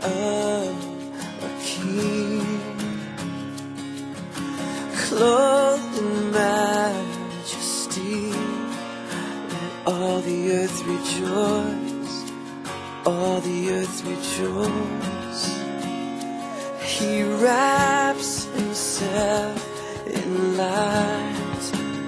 of a king, clothed in majesty. Let all the earth rejoice, all the earth rejoice. He wraps himself in light,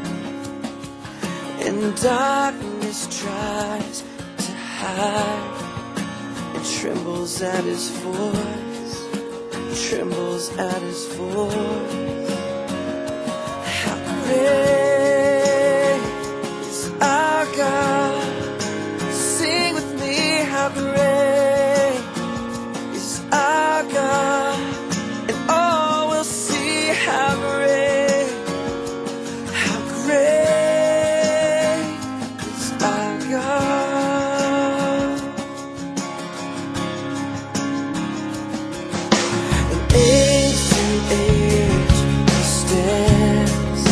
and darkness tries to hide, and trembles at his voice, trembles at his voice. How great is our God? Sing with me, how great is our God, and all will see how great is our God. And age to age he stands,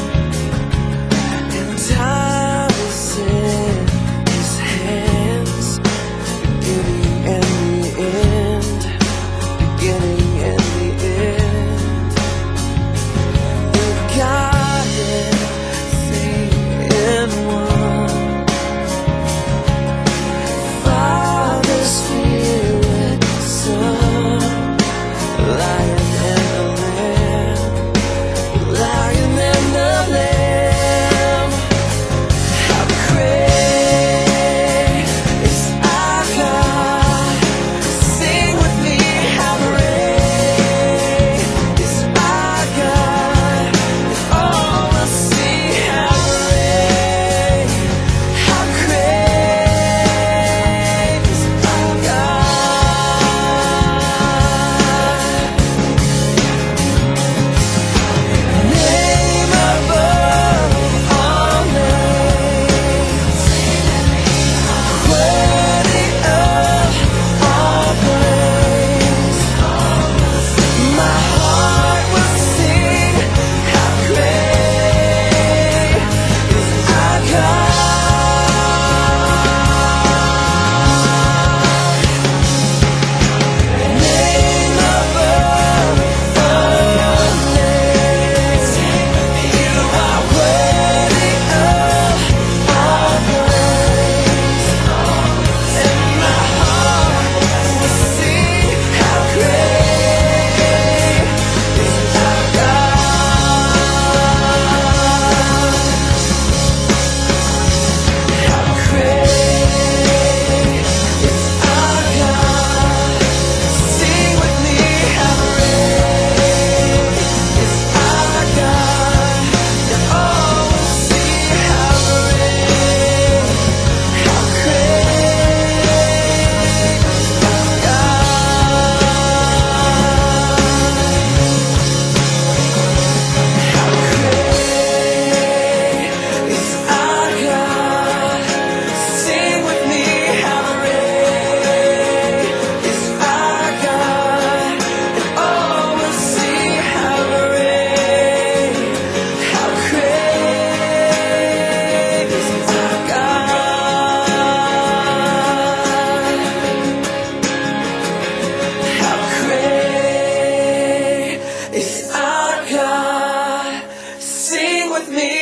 and time is in his hands, beginning and the end, beginning and the end. The Godhead, three in one, Father, Spirit, Son, Lion and the Lamb, Lion and the Lamb. How great is our God? Sing with me, how great is our God, and all will see how great is our God. Name above all names, worthy of all praise. My heart will sing, how great is our God. Name above all names, you are worthy of all praise. And my heart will sing, how great is our God. How great is our God. Sing with me, how great is our God, and all will see how great is our God. How great is our God. Sing with me, how great is our God, and all will see how great is our God. How great is our God. Sing with me,